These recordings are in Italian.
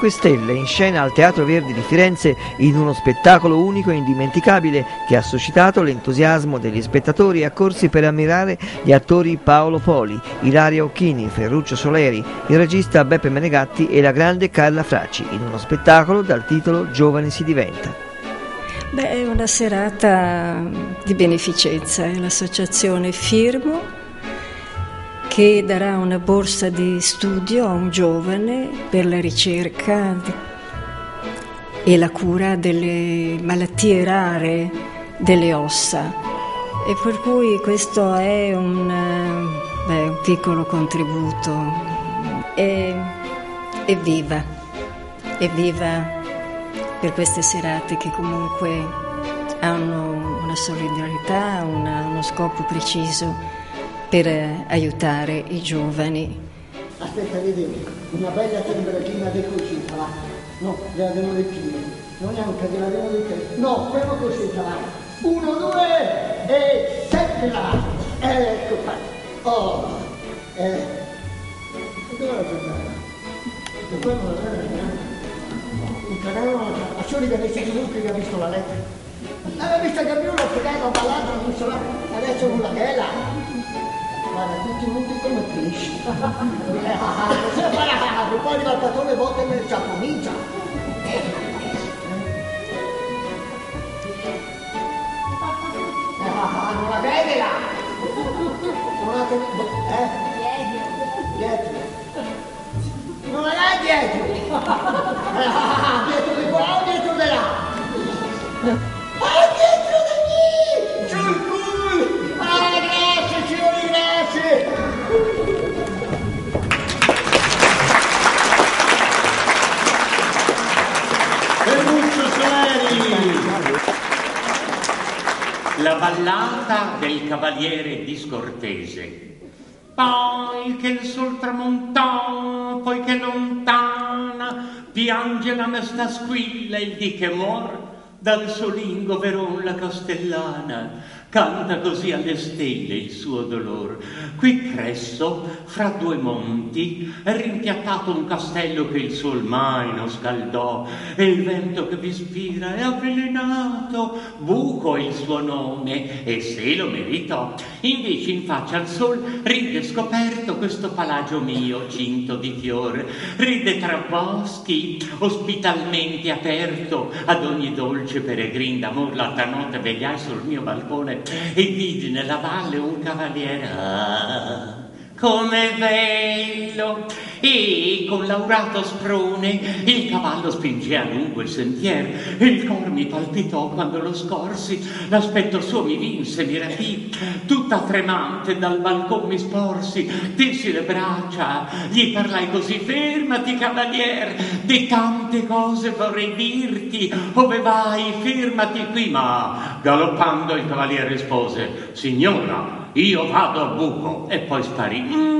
5 Stelle in scena al Teatro Verdi di Firenze in uno spettacolo unico e indimenticabile che ha suscitato l'entusiasmo degli spettatori accorsi per ammirare gli attori Paolo Poli, Ilaria Occhini, Ferruccio Soleri, il regista Beppe Menegatti e la grande Carla Fracci in uno spettacolo dal titolo Giovani si diventa. Beh, è una serata di beneficenza, è l'associazione Firmo che darà una borsa di studio a un giovane per la ricerca e la cura delle malattie rare delle ossa. E per cui questo è un piccolo contributo. Evviva per queste serate che comunque hanno una solidarietà, uno scopo preciso per aiutare i giovani. Aspetta, vedi, una bella temperatura di cosita, va. No, gliela devo leggere. Non neanche gliela devo leggere. No, fermo cosita, va. 1, 2 e 7 là. Ecco qua. Oh. Dove la giornata? Dove non la giornata? Un canale, a soli che avesse chiunque che ha visto la lettera. Aveva visto che più l'ho pregato, ballato, non so là. Adesso con la tela. Guarda, tutti muti come pesci. Così parato, poi arriva il patrone e volte nel comincia. Non la vede là! Non la vede, dietro. Non la è dietro! Dietro di qua o dietro di là? Dietro di lì! C'è il culo! Grazie, signori, grazie! Ferruccio Soleri! La ballata del cavaliere discortese. Poi che il sol tramontò, poi che lontana, piange la mesta squilla il dì che muor, dal solingo veron la castellana, canta così alle stelle il suo dolor. Qui presso, fra due monti, è rimpiattato un castello che il sol mai non scaldò, e il vento che vi ispira è avvelenato, Buco è il suo nome, e se lo meritò. Invece in faccia al sol ride scoperto questo palagio mio cinto di fior, ride tra boschi, ospitalmente aperto, ad ogni dolce peregrin d'amor. L'altra notte vegliai sul mio balcone e vidi nella valle un cavaliere, come bello, e con l'aurato sprone il cavallo spingea lungo il sentiero, e il cor mi palpitò quando lo scorsi, l'aspetto suo mi vinse, mi rapì, tutta tremante dal balcone mi sporsi, tensi le braccia, gli parlai così: fermati cavalier, di tante cose vorrei dirti, ove vai, fermati qui. Ma galoppando il cavaliere rispose: signora, io vado a Buco, e poi sparì.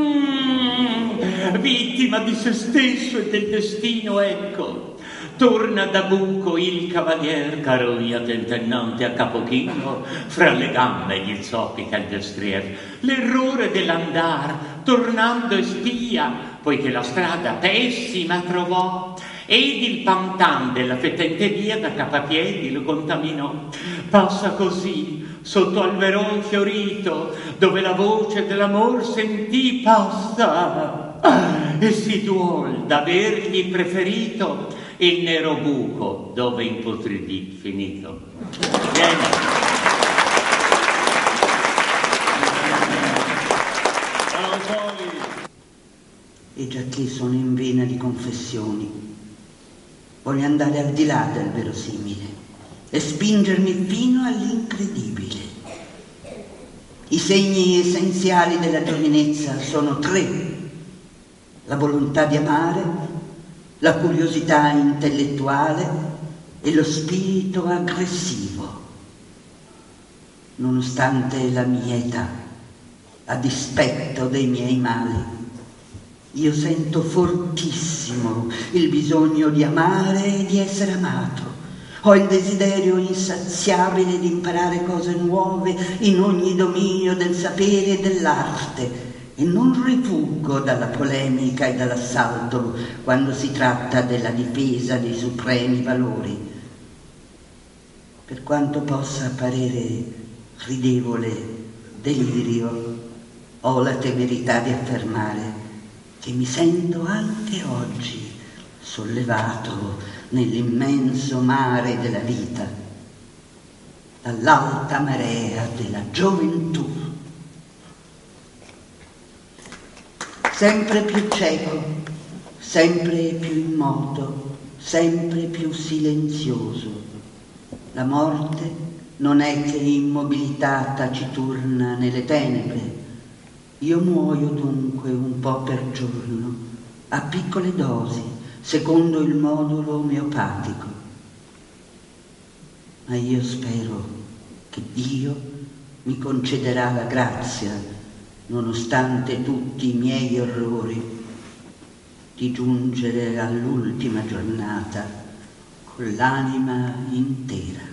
Vittima di se stesso e del destino, ecco. Torna da Buco il cavalier, carogna tentennante a capochino, fra le gambe gli zoppica il destrier. L'errore dell'andar, tornando spia, poiché la strada pessima trovò, ed il pantan della fetente via da capapiedi lo contaminò. Passa così sotto al veron fiorito, dove la voce dell'amor sentì, passa, e si duol d'avergli preferito il nero buco dove impotridì finito. Vieni. E già che sono in vena di confessioni, voglio andare al di là del verosimile e spingermi fino all'incredibile. I segni essenziali della giovinezza sono 3: la volontà di amare, la curiosità intellettuale e lo spirito aggressivo. Nonostante la mia età, a dispetto dei miei mali, io sento fortissimo il bisogno di amare e di essere amato. Ho il desiderio insaziabile di imparare cose nuove in ogni dominio del sapere e dell'arte, e non rifuggo dalla polemica e dall'assalto quando si tratta della difesa dei supremi valori. Per quanto possa apparire ridevole delirio, ho la temerità di affermare che mi sento anche oggi sollevato nell'immenso mare della vita, dall'alta marea della gioventù. Sempre più cieco, sempre più immoto, sempre più silenzioso. La morte non è che immobilità taciturna nelle tenebre. Io muoio dunque un po' per giorno, a piccole dosi, secondo il modulo omeopatico. Ma io spero che Dio mi concederà la grazia, nonostante tutti i miei errori, di giungere all'ultima giornata con l'anima intera.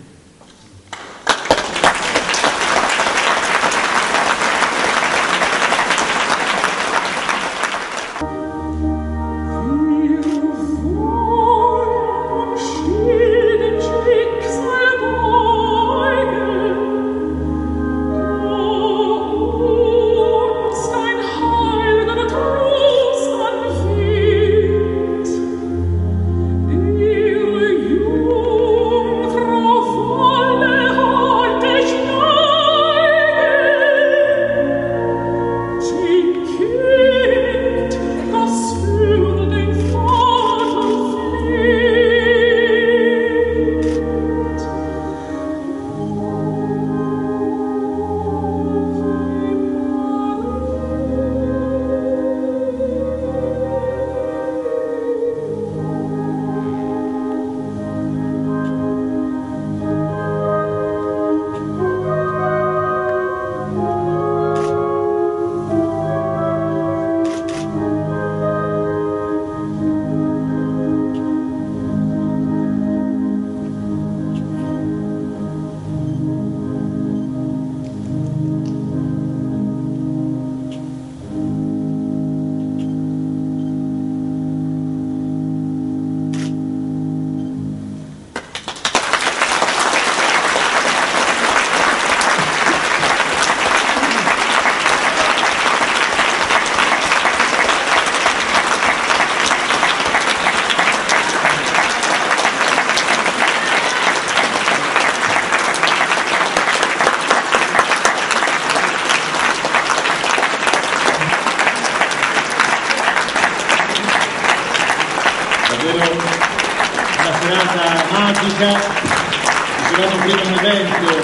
Una serata magica, ispirato prima un evento,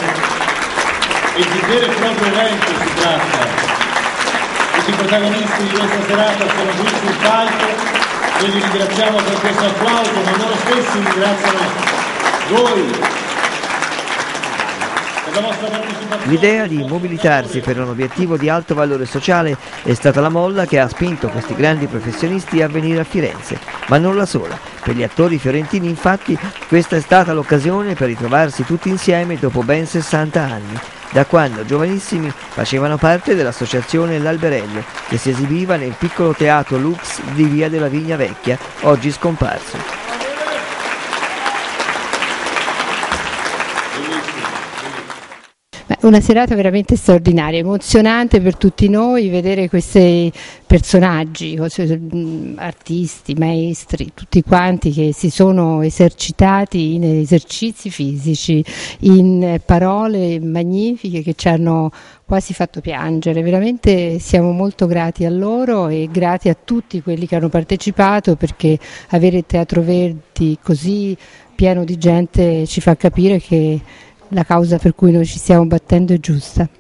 e di vero e proprio evento si tratta. Tutti i protagonisti di questa serata sono qui sul palco, noi li ringraziamo per questo applauso, ma loro stessi ringraziano voi. L'idea di mobilitarsi per un obiettivo di alto valore sociale è stata la molla che ha spinto questi grandi professionisti a venire a Firenze, ma non la sola. Per gli attori fiorentini, infatti, questa è stata l'occasione per ritrovarsi tutti insieme dopo ben 60 anni, da quando giovanissimi facevano parte dell'associazione L'Alberello, che si esibiva nel piccolo teatro Lux di Via della Vigna Vecchia, oggi scomparso. Una serata veramente straordinaria, emozionante per tutti noi vedere questi personaggi, artisti, maestri, tutti quanti che si sono esercitati in esercizi fisici, in parole magnifiche che ci hanno quasi fatto piangere. Veramente siamo molto grati a loro e grati a tutti quelli che hanno partecipato, perché avere il Teatro Verdi così pieno di gente ci fa capire che la causa per cui noi ci stiamo battendo è giusta.